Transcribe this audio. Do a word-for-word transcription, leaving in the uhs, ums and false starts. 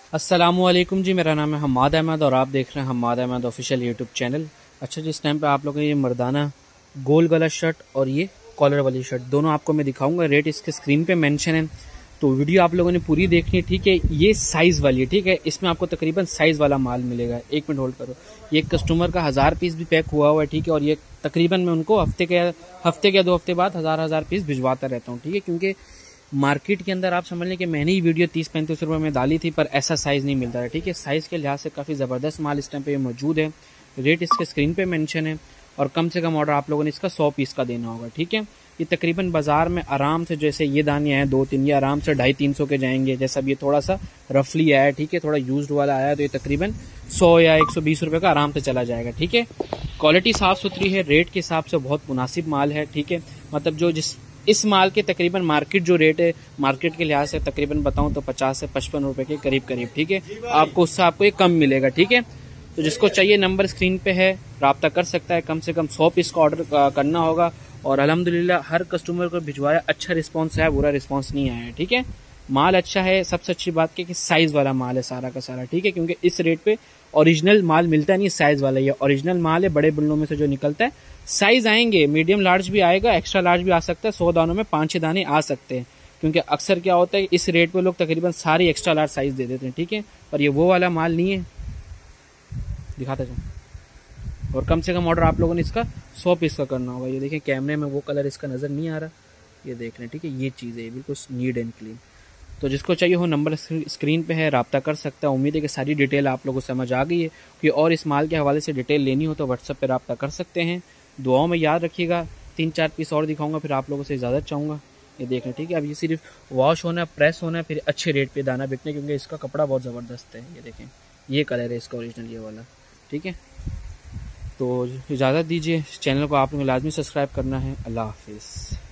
अस्सलामुअलैकुम जी, मेरा नाम है हम्माद अहमद और आप देख रहे हैं Hammad Ahmed official YouTube channel. अच्छा जी, इस टाइम पे आप लोगों को ये मर्दाना गोल गला शर्ट और ये कॉलर वाली शर्ट दोनों आपको मैं दिखाऊंगा। रेट इसके स्क्रीन पे मेंशन है, तो वीडियो आप लोगों ने पूरी देखनी है, ठीक है। ये साइज़ वाली है, ठीक है। इसमें आपको तकरीबन साइज़ वाला माल मिलेगा। एक मिनट होल्ड करो। ये कस्टमर का हज़ार पीस भी पैक हुआ हुआ है, ठीक है। और ये तकरीबन मैं उनको हफ्ते के हफ्ते के दो हफ्ते बाद हज़ार हज़ार पीस भिजवाता रहता हूँ, ठीक है। क्योंकि मार्केट के अंदर आप समझ लें कि मैंने ही वीडियो तीस पैंतीस रुपये में डाली थी, पर ऐसा साइज़ नहीं मिलता है, ठीक है। साइज़ के लिहाज से काफ़ी ज़बरदस्त माल इस टाइम पे मौजूद है। रेट इसके स्क्रीन पे मेंशन है और कम से कम ऑर्डर आप लोगों ने इसका सौ पीस का देना होगा, ठीक है। ये तकरीबन बाजार में आराम से, जैसे ये दाने आए दो तीन, ये आराम से ढाई तीन सौ के जाएंगे। जैसा अब ये थोड़ा सा रफली आया, ठीक है, थोड़ा यूज्ड वाला आया, तो ये तकरीबन सौ या एक सौ बीस रुपये का आराम से चला जाएगा, ठीक है। क्वालिटी साफ़ सुथरी है, रेट के हिसाब से बहुत मुनासिब माल है, ठीक है। मतलब जो जिस इस माल के तकरीबन मार्केट जो रेट है, मार्केट के लिहाज से तकरीबन बताऊं तो पचास से पचपन रुपए के करीब करीब, ठीक है। आपको उससे आपको ये कम मिलेगा, ठीक है। तो जिसको चाहिए नंबर स्क्रीन पे है, राब्ता कर सकता है। कम से कम सौ पीस का ऑर्डर करना होगा और अल्हम्दुलिल्लाह हर कस्टमर को भिजवाया, अच्छा रिस्पॉन्स है, बुरा रिस्पॉन्स नहीं आया है, ठीक है। माल अच्छा है, सबसे अच्छी बात क्या कि साइज वाला माल है सारा का सारा, ठीक है। क्योंकि इस रेट पे ओरिजिनल माल मिलता नहीं, साइज वाला ये ओरिजिनल माल है। बड़े बिल्लों में से जो निकलता है, साइज आएंगे, मीडियम लार्ज भी आएगा, एक्स्ट्रा लार्ज भी आ सकता है। सौ दानों में पांच छह दाने आ सकते हैं, क्योंकि अक्सर क्या होता है इस रेट पे लोग तकरीबन सारी एक्स्ट्रा लार्ज साइज दे देते हैं, ठीक है। पर ये वो वाला माल नहीं है, दिखाता जाऊँ। और कम से कम ऑर्डर आप लोगों ने इसका सौ पीस का करना होगा। ये देखें कैमरे में वो कलर इसका नजर नहीं आ रहा, ये देख रहे हैं, ठीक है। ये चीज़ है बिल्कुल नीट एंड क्लीन। तो जिसको चाहिए हो नंबर स्क्रीन पे है, राब्ता कर सकता है। उम्मीद है कि सारी डिटेल आप लोगों को समझ आ गई है। कि और इस माल के हवाले से डिटेल लेनी हो तो व्हाट्सएप पे राब्ता कर सकते हैं। दुआओं में याद रखिएगा। तीन चार पीस और दिखाऊंगा, फिर आप लोगों से इजाज़त चाहूँगा। ये देख लें, ठीक है। अब ये सिर्फ वॉश होना, प्रेस होना, फिर अच्छे रेट पे दाना बिकने, क्योंकि इसका कपड़ा बहुत ज़बरदस्त है। ये देखें, ये कलर है इसका ओरिजिनल, ये वाला, ठीक है। तो इजाज़त दीजिए। चैनल को आप लोगों को लाजमी सब्सक्राइब करना है। अल्लाह हाफिज़।